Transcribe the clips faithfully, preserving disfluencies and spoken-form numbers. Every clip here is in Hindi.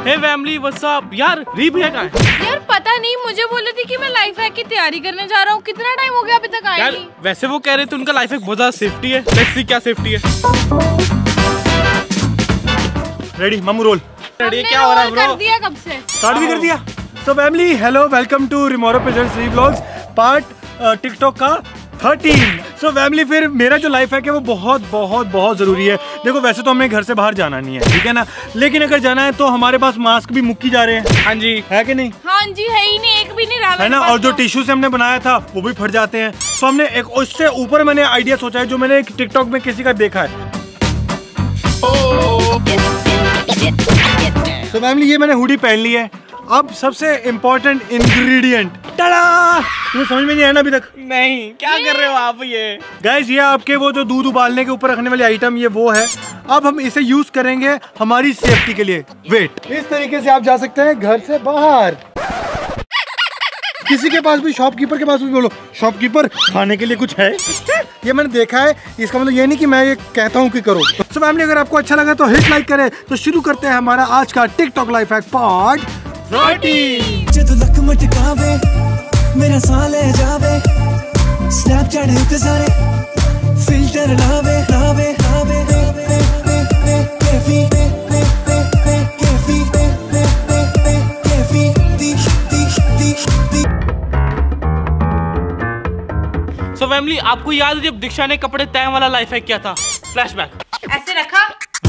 हे फैमिली व्हाट्स अप। यार री भैया कहाँ है? यार पता नहीं, मुझे बोल रही थी कि मैं लाइफ हैक की तैयारी करने जा रहा हूँ। कितना टाइम हो गया अभी तक आई नहीं। वैसे वो कह रहे थे उनका लाइफ हैक बहुत ज्यादा सेफ्टी है। लेट्स सी क्या सेफ्टी है। रेडी मामू रोल। रेडी क्या हो रहा है ब्रो? कर दिया कब से? स्टार्ट भी कर दिया। So family hello, welcome to रिमोरो प्रेजेंट्स री व्लॉग्स पार्ट टिकटॉक का थर्टीन। सो फैमिली फिर मेरा जो लाइफ हैक है वो बहुत बहुत बहुत जरूरी है। देखो वैसे तो हमें घर से बाहर जाना नहीं है, ठीक है ना, लेकिन अगर जाना है तो हमारे पास मास्क भी मुक्की जा रहे हैं। हाँ जी है कि नहीं? हाँ जी, है ही नहीं, एक भी नहीं रहा है ना। और जो टिश्यू से हमने बनाया था वो भी फट जाते हैं। तो हमने एक उससे ऊपर मैंने आइडिया सोचा है जो मैंने एक टिकटॉक में किसी का देखा है। तो फैमिली ये मैंने हुडी पहन ली है। अब सबसे इम्पोर्टेंट इंग्रेडिएंट, टाडा! तुम्हें समझ में नहीं आया ना अभी तक? नहीं, क्या कर रहे हो आप? ये गाइस ये आपके वो जो दूध उबालने के ऊपर रखने वाली आइटम, ये वो है। अब हम इसे यूज करेंगे हमारी सेफ्टी के लिए। वेट, इस तरीके से आप जा सकते हैं घर से बाहर। किसी के पास भी, शॉपकीपर के पास भी बोलो, शॉपकीपर खाने के लिए कुछ है? ये मैंने देखा है, इसका मतलब ये नहीं कि मैं ये कहता हूँ कि करो। तो फैमिली अगर आपको अच्छा लगा तो हिट लाइक करें। तो शुरू करते हैं हमारा आज का TikTok life hack part thirty. जद लक मटकावे मेरा साह ले जावे, स्नैपचैट पे सारे फिल्टर लावे लावे लावे कैफी कैफी कैफी दिश दिश दिश। सो फैमिली आपको याद है जब दीक्षा ने कपड़े तय वाला लाइफ हैक किया था? फ्लैशबैक। ऐसे रखा।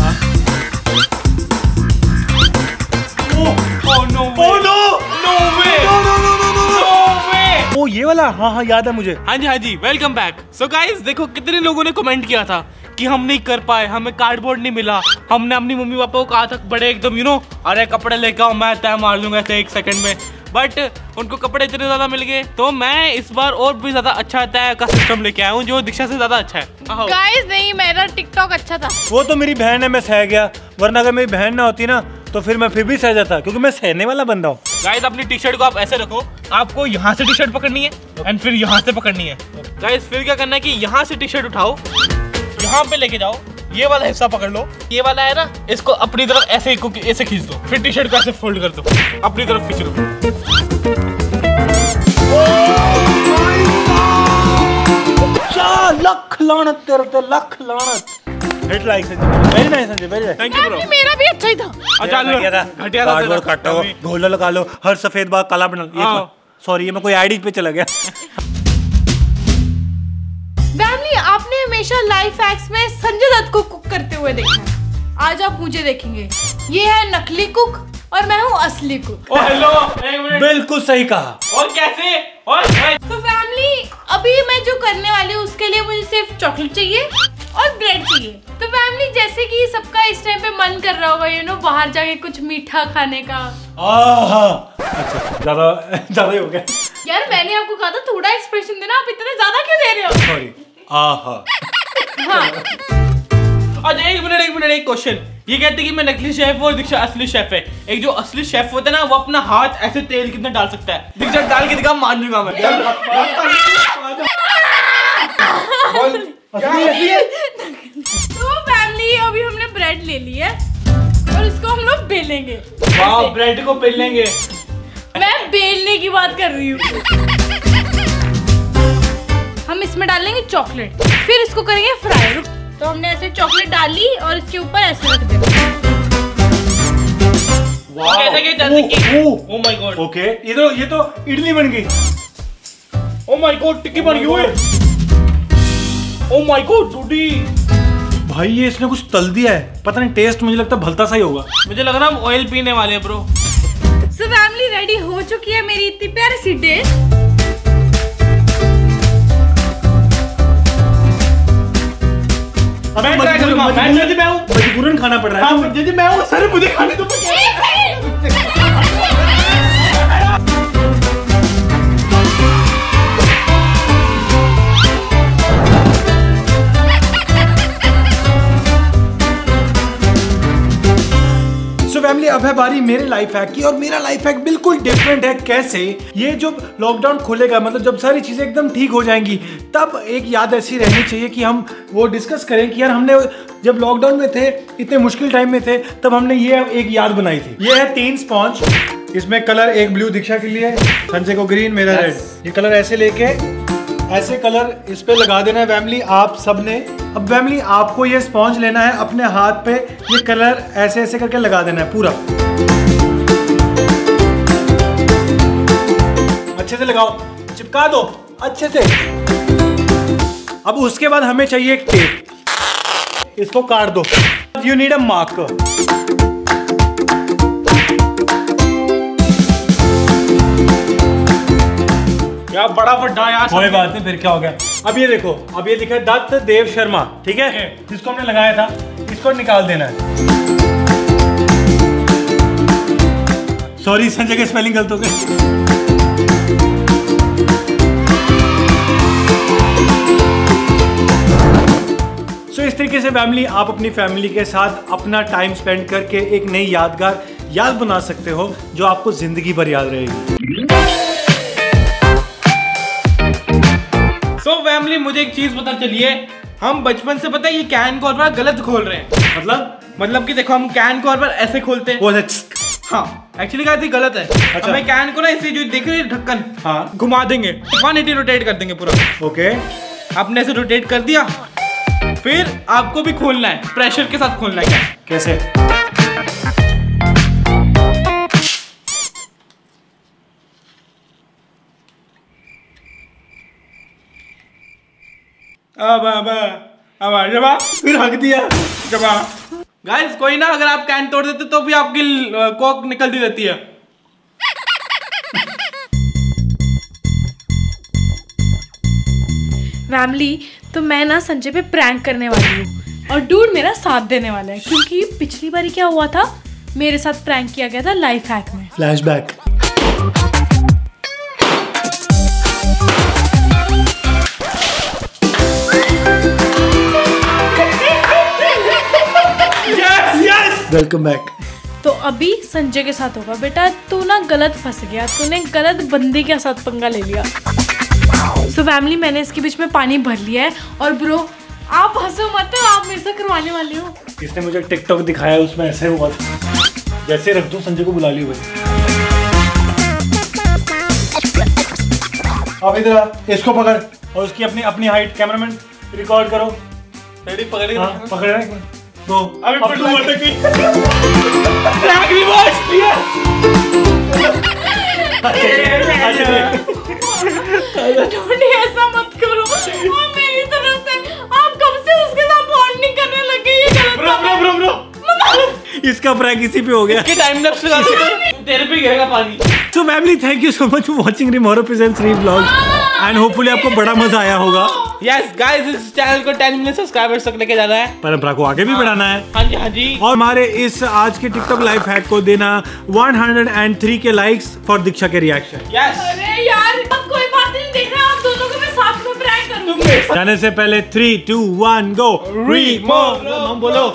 Oh no! Oh no! No way! No no no no no! No way! ओ ये वाला, हाँ हाँ याद है मुझे। हाँ जी हाँ जी, वेलकम बैक। सो गाइस देखो कितने लोगों ने कमेंट किया था कि हम नहीं कर पाए, हमें कार्डबोर्ड नहीं मिला। हमने अपनी मम्मी पापा को कहा था बड़े एकदम यू नो अरे कपड़े लेकर आओ, मैं तय मार लूंगा ऐसे एक सेकंड में। बट उनको कपड़े इतने ज्यादा मिल गए तो मैं इस बार और भी ज्यादा अच्छा तय का सिस्टम लेके आया हूँ जो दीक्षा से ज्यादा अच्छा है। गाइस नहीं, मेरा टिकटॉक अच्छा था। वो तो मेरी बहन है, मैं सह गया, वरना अगर मेरी बहन ना होती ना तो फिर मैं फिर भी सह जाता, क्योंकि मैं सहने वाला बंदा हूँ। गाइस अपनी टी शर्ट को आप ऐसे रखो, आपको यहाँ से टी शर्ट पकड़नी है एंड फिर यहाँ से पकड़नी है। गाइस फिर क्या करना है कि यहाँ से टी शर्ट उठाओ, यहाँ पे लेके जाओ, ये वाला हिस्सा पकड़ लो, ये वाला है ना, इसको अपनी तरफ ऐसे ऐसे खींच दो, फिर टी शर्ट को ऐसे फोल्ड कर दो, अपनी तरफ खींच लो। लख लानत तेरे पे, लख लानत। हिट लाइक से very nice Sanjay, very nice. Thank you bro. मेरा भी अच्छा ही था। अच्छा लो घटिया था, कार्डबोर्ड काटो, घोला लगा लो, हर सफेद बाग काला बना लो। सॉरी ये मैं कोई आईडी पे चला गया। फैमिली आपने हमेशा लाइफ हैक्स में संजय दत्त को कुक करते हुए देखा है, आज आप मुझे देखेंगे। ये है नकली कुक और मैं हूँ असली कुक। ओ हेलो, एक मिनट। बिल्कुल सही कहा। और कैसे? और तो फैमिली अभी मैं जो करने वाली हूँ उसके लिए मुझे सिर्फ चॉकलेट चाहिए और ब्रेड चाहिए। तो फैमिली जैसे कि सबका इस टाइम पे मन कर रहा होगा यू नो बाहर जाके कुछ मीठा खाने का। अच्छा ज्यादा ज्यादा ही हो गया यार मैंने आपको कहा था थोड़ा एक्सप्रेशन देना, आप इतने ज्यादा क्यों दे रहे हो? सॉरी। आहा। हाँ। अच्छा एक मिनट एक मिनट एक क्वेश्चन। ये कहते हैं कि मैं नकली शेफ हूँ और दीक्षा असली शेफ है। एक जो असली शेफ होता है ना वो अपना हाथ ऐसे तेल कितना डाल सकता है? दीक्षा डाल के दिखा, मान लूंगा मैं। तो फैमिली अभी हमने ब्रेड ले ली है और इसको हम लोग बेलेंगे। वाह, ब्रेड को बेलेंगे। मैं बेलने की बात कर रही हूँ। हम इसमें डालेंगे चॉकलेट, फिर इसको करेंगे फ्राई। तो हमने ऐसे चॉकलेट डाली और इसके ऊपर ऐसे रख देना। वाह, कैसे के जैसे कि ओह माय गॉड। ओके ये तो ये तो इडली बन गई। ओह माय गॉड, टिक्की बन गई है। ओह माय गॉड डूडी। भाई ये इसने कुछ तल दिया है, पता नहीं टेस्ट मुझे लगता है भलता सा ही होगा। मुझे लग रहा है हम ऑयल पीने वाले हैं ब्रो। सो फैमिली रेडी हो चुकी है मेरी इतनी प्यारी सी डिश। अब मैं ट्राई करूंगा। मैं जज मैं हूं, मजबूरन खाना पड़ रहा है। हां जज मैं हूं सर, मुझे खाने दो। फैमिली अब अब है बारी मेरे लाइफ हैक की, और मेरा लाइफ हैक बिल्कुल डिफरेंट है। कैसे? ये जब लॉकडाउन खुलेगा, मतलब जब सारी चीजें एकदम ठीक हो जाएंगी, तब एक याद ऐसी रहनी चाहिए कि हम वो डिस्कस करें कि यार हमने जब लॉकडाउन में थे, इतने मुश्किल टाइम में थे, तब हमने ये एक याद बनाई थी। ये है तीन स्पॉन्ज, इसमें कलर एक ब्लू दीक्षा के लिए, संजय को ग्रीन, मेरा रेड। ये कलर ऐसे लेके ऐसे कलर इस पे लगा देना है फैमिली आप सब ने। अब फैमिली आपको ये स्पॉन्ज लेना है, अपने हाथ पे ये कलर ऐसे ऐसे करके लगा देना है पूरा, अच्छे से लगाओ, चिपका दो अच्छे से। अब उसके बाद हमें चाहिए एक टेप, इसको काट दो। You need a marker. यार बड़ा बड़ा यार, कोई बात नहीं, फिर क्या हो गया। अब ये देखो, अब ये लिखा है दत्त देव शर्मा, ठीक है, जिसको हमने लगाया था, इसको निकाल देना है। सॉरी संजय के स्पेलिंग गलत हो गए। सो so, इस तरीके से फैमिली आप अपनी फैमिली के साथ अपना टाइम स्पेंड करके एक नई यादगार याद बना सकते हो, जो आपको जिंदगी भर याद रहेगी। सो so, फैमिली मुझे एक चीज पता चली है, हम बचपन से पता है ये कैन को और बार गलत खोल रहे हैं। मतलब मतलब कि देखो हम कैन को और बार ऐसे खोलते हैं। वो हाँ एक्चुअली क्या गलत है। अच्छा। हमें कैन को ना इसे जो देख रहे हैं ढक्कन, हाँ घुमा देंगे, एक सौ अस्सी रोटेट कर देंगे पूरा। ओके, आपने से रोटेट कर दिया, फिर आपको भी खोलना है, प्रेशर के साथ खोलना है। क्या कैसे? अब अब अब जबा, फिर हक दिया। जबा गाइस, कोई ना, अगर आप कैन तोड़ देते तो भी आपकी कोक निकलती रहती है। फैमिली तो मैं ना संजय पे प्रैंक करने वाली हूँ, और डूड मेरा साथ देने वाला है, क्योंकि पिछली बार क्या हुआ था, मेरे साथ प्रैंक किया गया था लाइफ हैक में। फ्लैशबैक। Welcome back. तो अभी संजय के साथ होगा। बेटा तू ना गलत फंस गया, तूने गलत बंदे के साथ पंगा ले लिया। सो so, फैमिली मैंने इसके बीच में पानी भर लिया है, और ब्रो आप हंसो मत, आप मेरे से करवाने वाले हो। इसने मुझे टिकटॉक दिखाया, उसमें ऐसे हुआ था। जैसे रख दो, संजय को बुला लियो भाई। अब इधर इसको पकड़, और उसकी अपनी अपनी हाइट, कैमरामैन रिकॉर्ड करो। रेडी, पकड़ हाँ, पकड़ रहा है तो अभी पटू अटक गई। प्रैंक रिवर्स किया। टोनी ऐसा मत करो, और मेरी तरफ से आप कब से उसके साथ बॉन्डिंग करने लगे, ये गलत ब्रो ब्रो ब्रो ब्रो इसका प्रैंक इसी पे हो गया। इसके टाइम लैप्स लगा दो, तेरे पे गिरेगा पानी। So family thank you so much for watching रिमोरो प्रेजेंट्स री व्लॉग्स, एंड होपफुली आपको बड़ा मजा आया होगा। यस गाइस, इस चैनल को टेन मिलियन सब्सक्राइबर्स तक लेके जाना है, परंपरा को आगे भी बढ़ाना है। हाँ जी हाँ जी। और हमारे इस आज के टिकटॉक लाइफ हैक को देना एक सौ तीन के लाइक्स फॉर दीक्षा के रिएक्शन। यस। अरे यार अब कोई बात नहीं, देख रहे आप दोनों को मैं साथ में प्रैंक करूंगी। जाने से पहले थ्री टू वन गो। रिमोरो बोलो।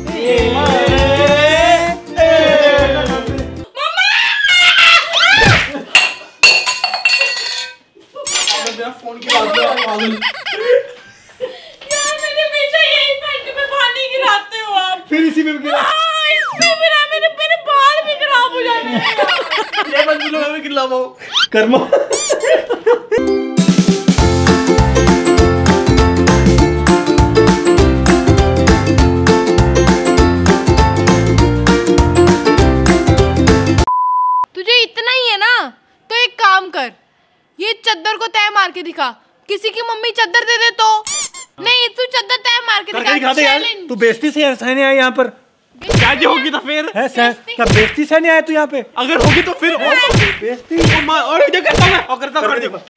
फोन की बात है पागल। यार मैंने हमेशा यही पैंट में पानी गिराते हो आप। फिर इसी में गिरा। हाँ, इसमें गिरा, मेरे मेरे बाल भी खराब हो जाएंगे। ये मत बोलो, मैं भी गिलाओ। कर्मो। तुझे इतना ही है ना, तो एक काम कर, ये चद्दर को तय मार के दिखा। किसी की मम्मी चद्दर दे दे तो नहीं, तू चद्दर तय मार के दिखा। यार तू बेइज्जती से सहने आया यहाँ पर। क्या जी होगी तो फिर है सह क्या बेइज्जती सहने आया तू यहाँ पे? अगर होगी तो फिर और बेइज्जती और जो करता मैं और करता कर देखो।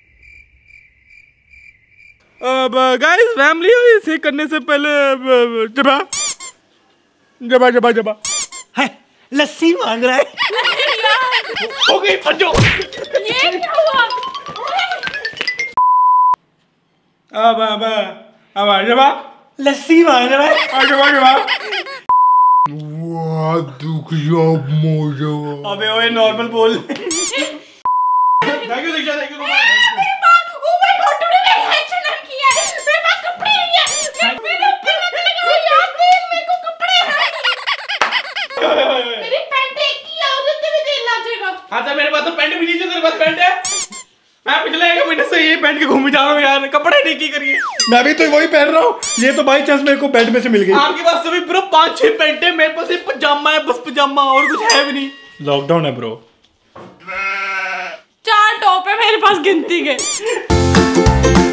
अब गाइस फैमिली इसे करने से पहले जबा जबा जबा जबा है लस्सी मांग रहा है। हो गई फंजो। ये क्या हुआ? अब अब अब जबा लस्सी मांग रहा है। जबा जबा वाह दुख जॉब मोजो। अबे ओए नॉर्मल बोल। Thank you Diksha, thank you. हाँ तो मेरे पास तो पैंट भी नहीं है, तेरे पास पैंट है? मैं पिछले एक महीने से ये पहन के घूम जा रहा हूँ यार, कपड़े नहीं की करिए। मैं भी तो वही पहन रहा हूँ, ये तो बाई चांस मेरे को बेड में से मिल गई। आपके पास तो भी ब्रो पांच छह पैंट है, मेरे पास एक पजामा है, बस पजामा, और कुछ है भी नहीं। लॉकडाउन है ब्रो। चार टॉप है मेरे पास गिनती के।